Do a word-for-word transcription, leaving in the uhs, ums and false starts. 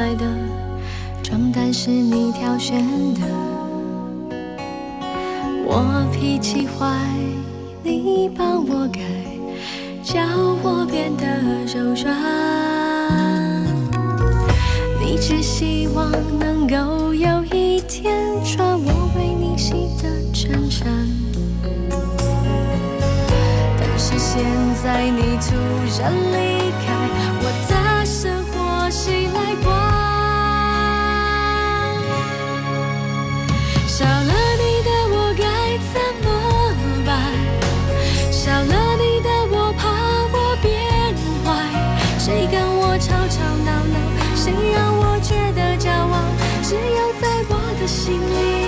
来的，床单是你挑选的。我脾气坏，你帮我改，叫我变得柔软。你只希望能够有一天穿我为你洗的衬衫，但是现在你突然离开，我的生活谁来管？少了你的我该怎么办？少了你的我怕我变坏，谁跟我吵吵闹闹？谁让我觉得骄傲？只有在我的心里。